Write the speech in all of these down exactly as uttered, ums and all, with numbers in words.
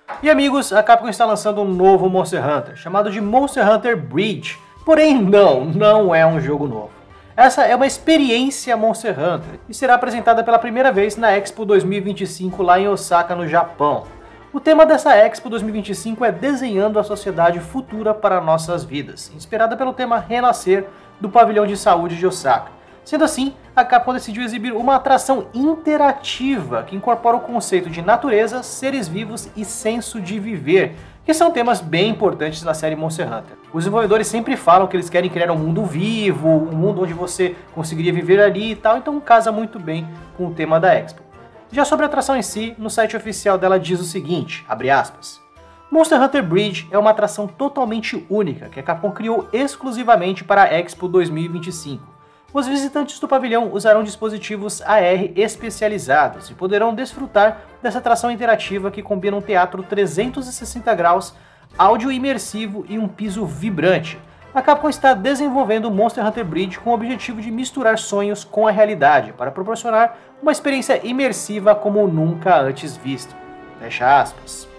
E amigos, a Capcom está lançando um novo Monster Hunter, chamado de Monster Hunter Bridge. Porém não, não é um jogo novo. Essa é uma experiência Monster Hunter e será apresentada pela primeira vez na Expo dois mil e vinte e cinco lá em Osaka, no Japão. O tema dessa Expo dois mil e vinte e cinco é Desenhando a Sociedade Futura para Nossas Vidas, inspirada pelo tema Renascer do Pavilhão de Saúde de Osaka. Sendo assim, a Capcom decidiu exibir uma atração interativa que incorpora o conceito de natureza, seres vivos e senso de viver, que são temas bem importantes na série Monster Hunter. Os desenvolvedores sempre falam que eles querem criar um mundo vivo, um mundo onde você conseguiria viver ali e tal, então casa muito bem com o tema da Expo. Já sobre a atração em si, no site oficial dela diz o seguinte, abre aspas, Monster Hunter Bridge é uma atração totalmente única que a Capcom criou exclusivamente para a Expo dois mil e vinte e cinco. Os visitantes do pavilhão usarão dispositivos A R especializados e poderão desfrutar dessa atração interativa que combina um teatro trezentos e sessenta graus, áudio imersivo e um piso vibrante. A Capcom está desenvolvendo o Monster Hunter Bridge com o objetivo de misturar sonhos com a realidade para proporcionar uma experiência imersiva como nunca antes visto. Fecha aspas.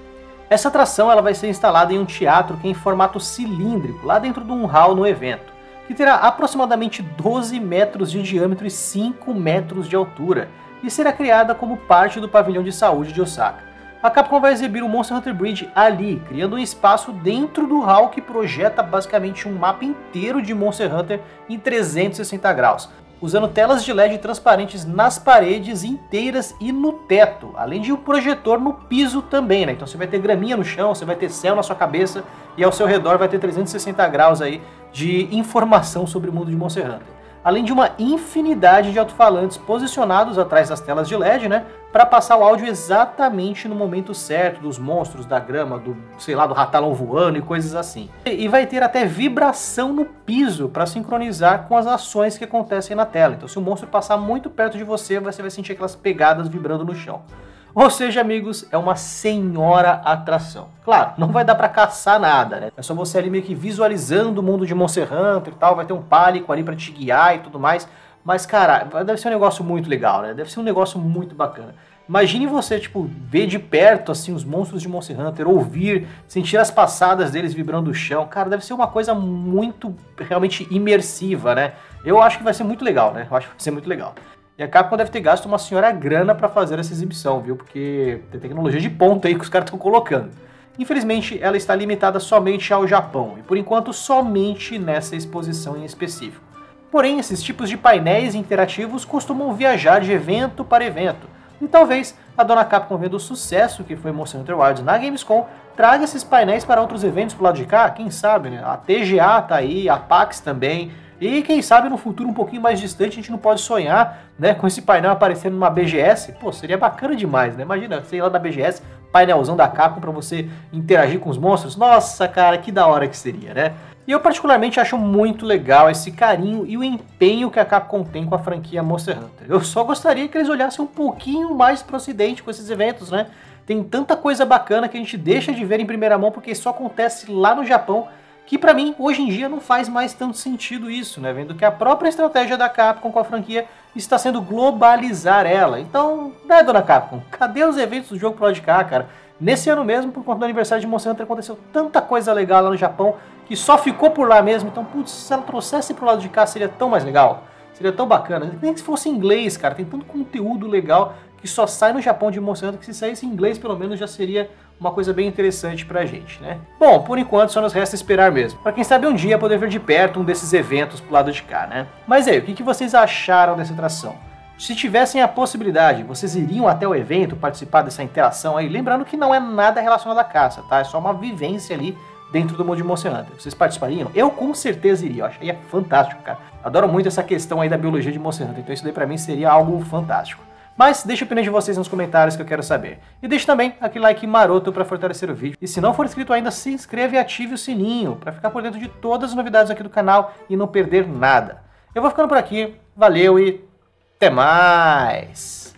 Essa atração ela vai ser instalada em um teatro que é em formato cilíndrico, lá dentro de um hall no evento, que terá aproximadamente doze metros de diâmetro e cinco metros de altura, e será criada como parte do pavilhão de saúde de Osaka. A Capcom vai exibir o Monster Hunter Bridge ali, criando um espaço dentro do hall que projeta basicamente um mapa inteiro de Monster Hunter em trezentos e sessenta graus, usando telas de L E D transparentes nas paredes inteiras e no teto, além de um projetor no piso também, né? Então você vai ter graminha no chão, você vai ter céu na sua cabeça e ao seu redor vai ter trezentos e sessenta graus aí de informação sobre o mundo de Monster Hunter. Além de uma infinidade de alto-falantes posicionados atrás das telas de L E D, né, para passar o áudio exatamente no momento certo dos monstros, da grama, do, sei lá, do ratalão voando e coisas assim. E vai ter até vibração no piso para sincronizar com as ações que acontecem na tela. Então se o monstro passar muito perto de você, você vai sentir aquelas pegadas vibrando no chão. Ou seja, amigos, é uma senhora atração. Claro, não vai dar pra caçar nada, né? É só você ali meio que visualizando o mundo de Monster Hunter e tal, vai ter um pálico ali pra te guiar e tudo mais. Mas, cara, deve ser um negócio muito legal, né? Deve ser um negócio muito bacana. Imagine você, tipo, ver de perto, assim, os monstros de Monster Hunter, ouvir, sentir as passadas deles vibrando no chão. Cara, deve ser uma coisa muito, realmente imersiva, né? Eu acho que vai ser muito legal, né? Eu acho que vai ser muito legal. E a Capcom deve ter gasto uma senhora grana para fazer essa exibição, viu? Porque tem tecnologia de ponta aí que os caras estão colocando. Infelizmente, ela está limitada somente ao Japão, e por enquanto somente nessa exposição em específico. Porém, esses tipos de painéis interativos costumam viajar de evento para evento, e talvez a dona Capcom, vendo o sucesso que foi Monster Hunter Wilds na Gamescom, traga esses painéis para outros eventos pro lado de cá, quem sabe, né? A T G A tá aí, a PAX também. E quem sabe no futuro um pouquinho mais distante a gente não pode sonhar, né, com esse painel aparecendo numa B G S. Pô, seria bacana demais, né? Imagina, sei lá, na B G S, painelzão da Capcom pra você interagir com os monstros. Nossa, cara, que da hora que seria, né? E eu particularmente acho muito legal esse carinho e o empenho que a Capcom tem com a franquia Monster Hunter. Eu só gostaria que eles olhassem um pouquinho mais pro ocidente com esses eventos, né? Tem tanta coisa bacana que a gente deixa de ver em primeira mão porque só acontece lá no Japão, que pra mim, hoje em dia, não faz mais tanto sentido isso, né? Vendo que a própria estratégia da Capcom com a franquia está sendo globalizar ela. Então, né, dona Capcom? Cadê os eventos do jogo pro lado de cá, cara? Nesse ano mesmo, por conta do aniversário de Monster Hunter, aconteceu tanta coisa legal lá no Japão, que só ficou por lá mesmo. Então, putz, se ela trouxesse pro lado de cá, seria tão mais legal. Seria tão bacana. Nem que se fosse em inglês, cara. Tem tanto conteúdo legal que só sai no Japão de Monster Hunter, que se saísse em inglês, pelo menos, já seria uma coisa bem interessante pra gente, né? Bom, por enquanto só nos resta esperar mesmo. Pra quem sabe um dia poder ver de perto um desses eventos pro lado de cá, né? Mas aí, o que que vocês acharam dessa atração? Se tivessem a possibilidade, vocês iriam até o evento participar dessa interação aí? Lembrando que não é nada relacionado à caça, tá? É só uma vivência ali dentro do mundo de Monster Hunter. Vocês participariam? Eu com certeza iria, eu acharia fantástico, cara. Adoro muito essa questão aí da biologia de Monster Hunter, então isso daí pra mim seria algo fantástico. Mas deixa a opinião de vocês nos comentários que eu quero saber. E deixe também aquele like maroto para fortalecer o vídeo. E se não for inscrito ainda, se inscreve e ative o sininho para ficar por dentro de todas as novidades aqui do canal e não perder nada. Eu vou ficando por aqui, valeu e até mais!